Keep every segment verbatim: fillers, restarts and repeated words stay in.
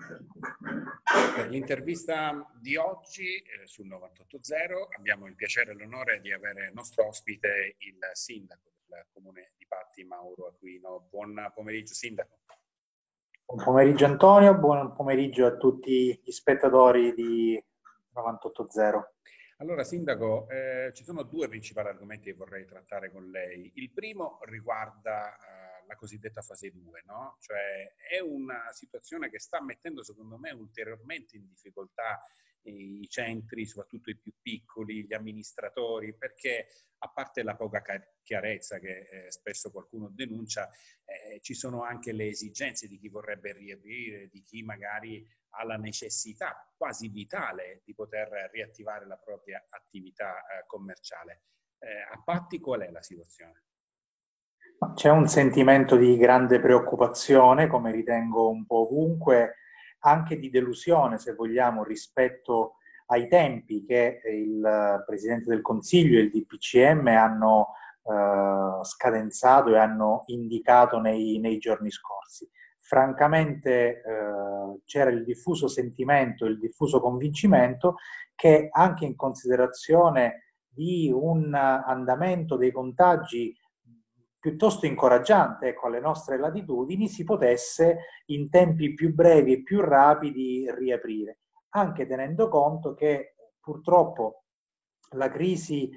Per l'intervista di oggi eh, sul novantotto zero abbiamo il piacere e l'onore di avere nostro ospite il sindaco del comune di Patti, Mauro Aquino. Buon pomeriggio, sindaco. Buon pomeriggio Antonio, buon pomeriggio a tutti gli spettatori di novantotto zero. Allora, sindaco, eh, ci sono due principali argomenti che vorrei trattare con lei. Il primo riguarda eh, la cosiddetta fase due, no? Cioè è una situazione che sta mettendo, secondo me, ulteriormente in difficoltà i centri, soprattutto i più piccoli, gli amministratori, perché a parte la poca chiarezza che eh, spesso qualcuno denuncia, eh, ci sono anche le esigenze di chi vorrebbe riaprire, di chi magari ha la necessità quasi vitale di poter riattivare la propria attività eh, commerciale. Eh, a Patti qual è la situazione? C'è un sentimento di grande preoccupazione, come ritengo un po' ovunque, anche di delusione, se vogliamo, rispetto ai tempi che il Presidente del Consiglio e il D P C M hanno eh, scadenzato e hanno indicato nei, nei giorni scorsi. Francamente eh, c'era il diffuso sentimento, il diffuso convincimento che anche in considerazione di un andamento dei contagi piuttosto incoraggiante, ecco, alle nostre latitudini, si potesse in tempi più brevi e più rapidi riaprire, anche tenendo conto che purtroppo la crisi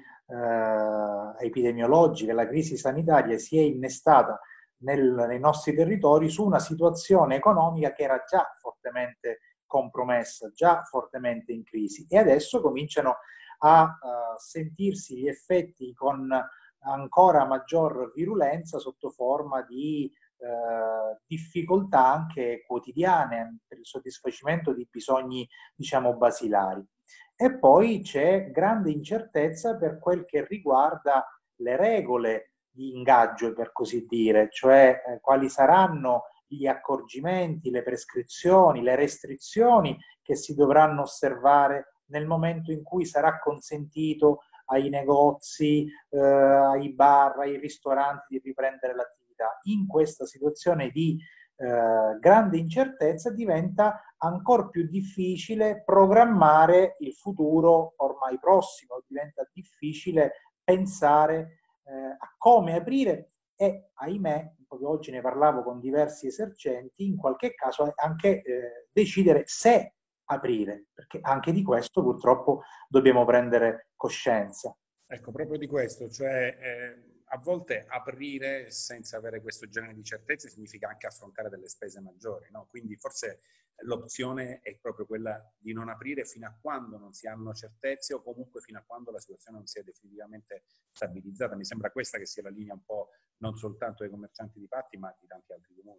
eh, epidemiologica, la crisi sanitaria si è innestata nel, nei nostri territori su una situazione economica che era già fortemente compromessa, già fortemente in crisi, e adesso cominciano a uh, sentirsi gli effetti con ancora maggior virulenza sotto forma di eh, difficoltà anche quotidiane per il soddisfacimento di bisogni, diciamo, basilari. E poi c'è grande incertezza per quel che riguarda le regole di ingaggio, per così dire, cioè eh, quali saranno gli accorgimenti, le prescrizioni, le restrizioni che si dovranno osservare nel momento in cui sarà consentito ai negozi, eh, ai bar, ai ristoranti di riprendere l'attività. In questa situazione di eh, grande incertezza diventa ancora più difficile programmare il futuro ormai prossimo, diventa difficile pensare eh, a come aprire e, ahimè, proprio oggi ne parlavo con diversi esercenti, in qualche caso anche eh, decidere se aprire, perché anche di questo purtroppo dobbiamo prendere coscienza. Ecco, proprio di questo, cioè eh, a volte aprire senza avere questo genere di certezze significa anche affrontare delle spese maggiori, no? Quindi forse l'opzione è proprio quella di non aprire fino a quando non si hanno certezze o comunque fino a quando la situazione non sia definitivamente stabilizzata. Mi sembra questa che sia la linea un po' non soltanto dei commercianti di Patti, ma di tanti altri comuni.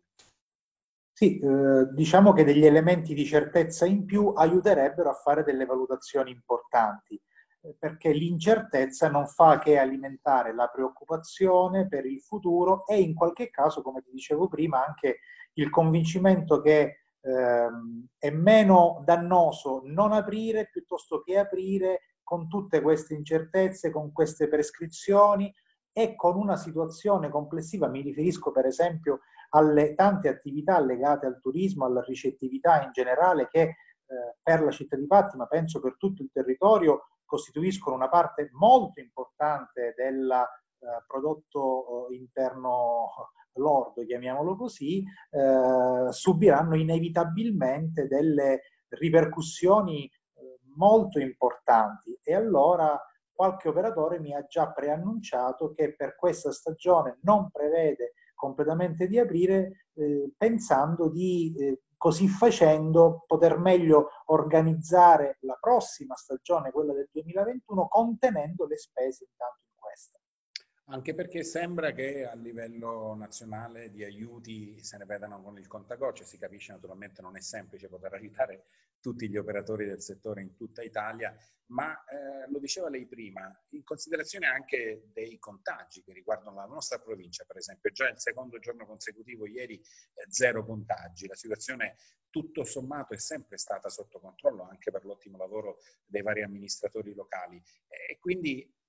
Sì, eh, diciamo che degli elementi di certezza in più aiuterebbero a fare delle valutazioni importanti, eh, perché l'incertezza non fa che alimentare la preoccupazione per il futuro e in qualche caso, come ti dicevo prima, anche il convincimento che ehm, è meno dannoso non aprire piuttosto che aprire con tutte queste incertezze, con queste prescrizioni e con una situazione complessiva. Mi riferisco per esempio alle tante attività legate al turismo, alla ricettività in generale che eh, per la città di Patti, ma penso per tutto il territorio, costituiscono una parte molto importante del eh, prodotto eh, interno lordo, chiamiamolo così, eh, subiranno inevitabilmente delle ripercussioni eh, molto importanti. E allora qualche operatore mi ha già preannunciato che per questa stagione non prevede completamente di aprire, eh, pensando di, eh, così facendo, poter meglio organizzare la prossima stagione, quella del duemilaventuno, contenendo le spese intanto in questa. Anche perché sembra che a livello nazionale di aiuti se ne vedano con il contagocce, si capisce naturalmente non è semplice poter aiutare tutti gli operatori del settore in tutta Italia, ma eh, lo diceva lei prima, in considerazione anche dei contagi che riguardano la nostra provincia, per esempio, già il secondo giorno consecutivo ieri eh, zero contagi, la situazione tutto sommato è sempre stata sotto controllo anche per l'ottimo lavoro dei vari amministratori locali e quindi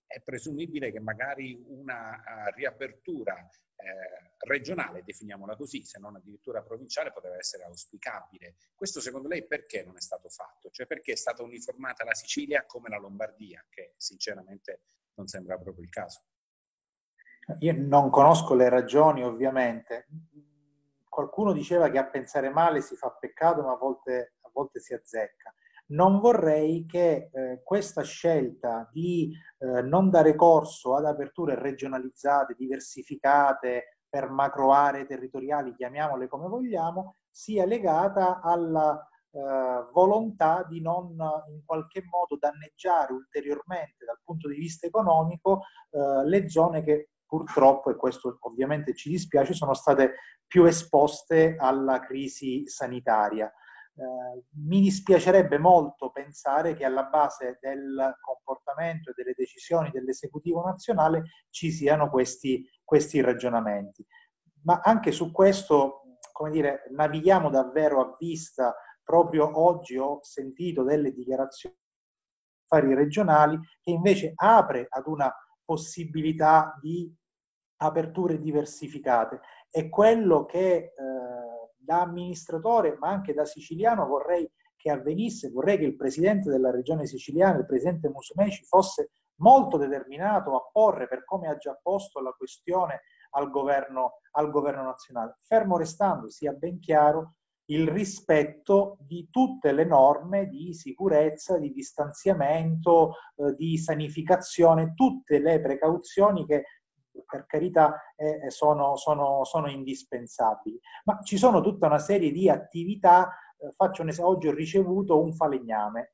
è presumibile che magari una uh, riapertura eh, regionale, definiamola così, se non addirittura provinciale, poteva essere auspicabile. Questo secondo lei perché non è stato fatto? Cioè perché è stata uniformata la Sicilia come la Lombardia, che sinceramente non sembra proprio il caso? Io non conosco le ragioni, ovviamente. Qualcuno diceva che a pensare male si fa peccato, ma a volte, a volte si azzecca. Non vorrei che eh, questa scelta di eh, non dare corso ad aperture regionalizzate, diversificate, per macro aree territoriali, chiamiamole come vogliamo, sia legata alla eh, volontà di non in qualche modo danneggiare ulteriormente dal punto di vista economico eh, le zone che purtroppo, e questo ovviamente ci dispiace, sono state più esposte alla crisi sanitaria. Eh, mi dispiacerebbe molto pensare che alla base del comportamento e delle decisioni dell'esecutivo nazionale ci siano questi, questi ragionamenti. Ma anche su questo, come dire, navighiamo davvero a vista. Proprio oggi ho sentito delle dichiarazioni regionali che invece apre ad una possibilità di aperture diversificate. È quello che eh, da amministratore, ma anche da siciliano, vorrei che avvenisse. Vorrei che il presidente della regione siciliana, il presidente Musumeci, fosse molto determinato a porre, per come ha già posto la questione al governo, al governo nazionale, fermo restando, sia ben chiaro, il rispetto di tutte le norme di sicurezza, di distanziamento, eh, di sanificazione, tutte le precauzioni che per carità eh, sono, sono, sono indispensabili. Ma ci sono tutta una serie di attività, eh, faccio un esempio, oggi ho ricevuto un falegname,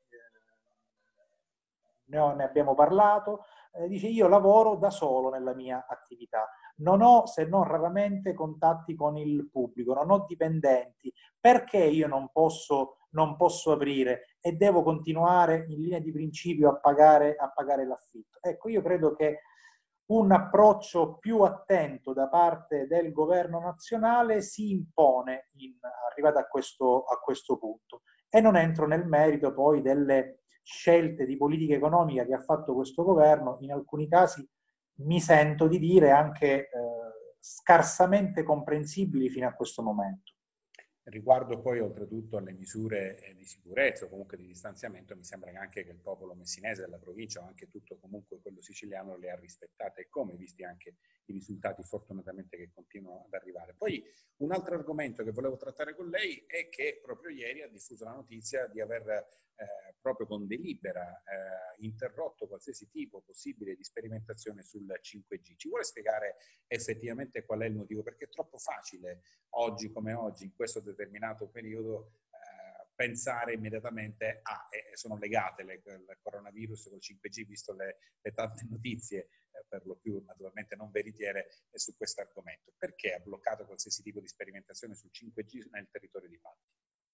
ne, ne abbiamo parlato, eh, dice io lavoro da solo nella mia attività, non ho se non raramente contatti con il pubblico, non ho dipendenti, perché io non posso, non posso aprire e devo continuare in linea di principio a pagare, a pagare l'affitto? Ecco, io credo che un approccio più attento da parte del governo nazionale si impone in, arrivato a questo, a questo punto. E non entro nel merito poi delle scelte di politica economica che ha fatto questo governo, in alcuni casi mi sento di dire anche eh, scarsamente comprensibili fino a questo momento. Riguardo poi oltretutto alle misure di sicurezza o comunque di distanziamento, mi sembra anche che il popolo messinese della provincia o anche tutto comunque quello siciliano le ha rispettate, e come, visti anche i risultati fortunatamente che continuano ad arrivare. Poi un altro argomento che volevo trattare con lei è che proprio ieri ha diffuso la notizia di aver eh, proprio con delibera eh, interrotto qualsiasi tipo possibile di sperimentazione sul cinque G. Ci vuole spiegare effettivamente qual è il motivo? Perché è troppo facile oggi come oggi, in questo determinato periodo, eh, pensare immediatamente a, e sono legate le, il coronavirus col cinque G, visto le, le tante notizie, eh, per lo più naturalmente non veritiere, eh, su questo argomento. Perché ha bloccato qualsiasi tipo di sperimentazione sul cinque G nel territorio di Patti?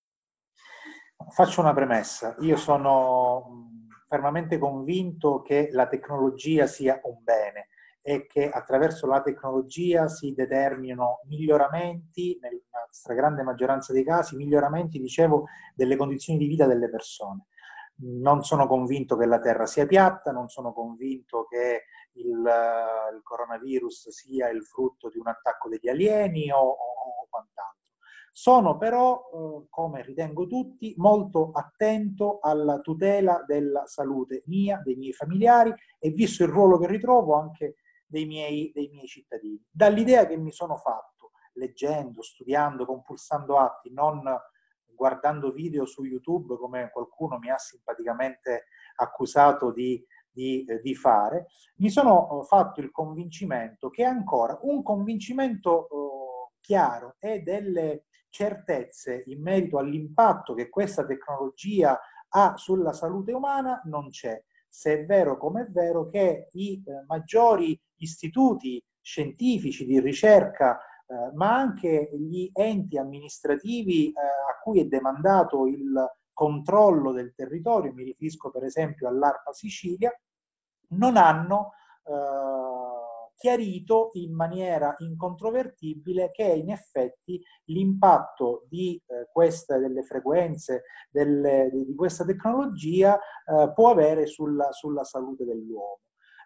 Faccio una premessa. Io sono fermamente convinto che la tecnologia sia un bene e che attraverso la tecnologia si determinino miglioramenti, nella stragrande maggioranza dei casi, miglioramenti, dicevo, delle condizioni di vita delle persone. Non sono convinto che la Terra sia piatta, non sono convinto che il, il coronavirus sia il frutto di un attacco degli alieni o, o, o quant'altro. Sono però, eh, come ritengo tutti, molto attento alla tutela della salute mia, dei miei familiari e, visto il ruolo che ritrovo, anche dei miei, dei miei cittadini. Dall'idea che mi sono fatto, leggendo, studiando, compulsando atti, non guardando video su YouTube come qualcuno mi ha simpaticamente accusato di, di, eh, di fare, mi sono fatto il convincimento che ancora un convincimento eh, chiaro e delle certezze in merito all'impatto che questa tecnologia ha sulla salute umana non c'è. Se è vero come è vero che i eh, maggiori istituti scientifici di ricerca, eh, ma anche gli enti amministrativi eh, a cui è demandato il controllo del territorio, mi riferisco per esempio all'ARPA Sicilia, non hanno eh, chiarito in maniera incontrovertibile che in effetti l'impatto di eh, queste delle frequenze delle, di questa tecnologia eh, può avere sulla, sulla salute dell'uomo.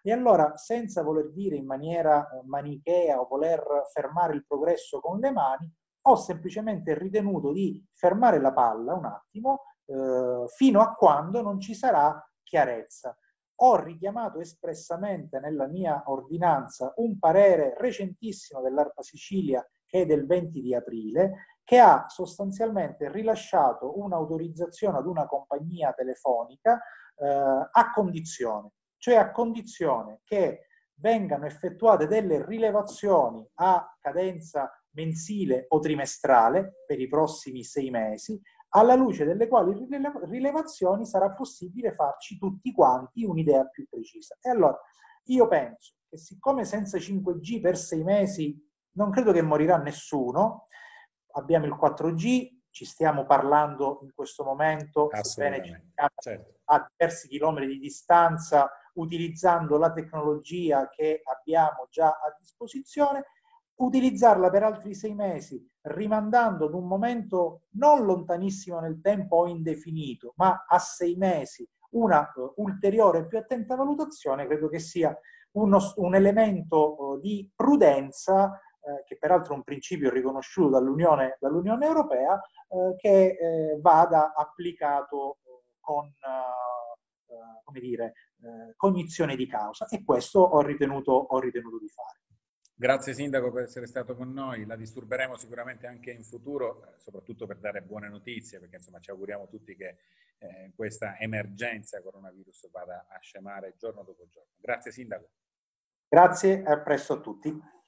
E allora, senza voler dire in maniera manichea o voler fermare il progresso con le mani, ho semplicemente ritenuto di fermare la palla un attimo eh, fino a quando non ci sarà chiarezza. Ho richiamato espressamente nella mia ordinanza un parere recentissimo dell'ARPA Sicilia, che è del venti di aprile, che ha sostanzialmente rilasciato un'autorizzazione ad una compagnia telefonica eh, a condizione, cioè a condizione che vengano effettuate delle rilevazioni a cadenza mensile o trimestrale per i prossimi sei mesi, alla luce delle quali rilevazioni sarà possibile farci tutti quanti un'idea più precisa. E allora io penso che siccome senza cinque G per sei mesi non credo che morirà nessuno, abbiamo il quattro G, ci stiamo parlando in questo momento, sebbene ci siamo certo. a diversi chilometri di distanza, utilizzando la tecnologia che abbiamo già a disposizione, utilizzarla per altri sei mesi, rimandando ad un momento non lontanissimo nel tempo o indefinito, ma a sei mesi una uh, ulteriore più attenta valutazione, credo che sia uno, un elemento uh, di prudenza, eh, che peraltro è un principio riconosciuto dall'Unione, dall'Unione Europea, eh, che eh, vada applicato con, uh, uh, come dire, uh, cognizione di causa, e questo ho ritenuto, ho ritenuto di fare. Grazie Sindaco per essere stato con noi, la disturberemo sicuramente anche in futuro, eh, soprattutto per dare buone notizie, perché insomma ci auguriamo tutti che eh, questa emergenza coronavirus vada a scemare giorno dopo giorno. Grazie Sindaco. Grazie e a presto a tutti.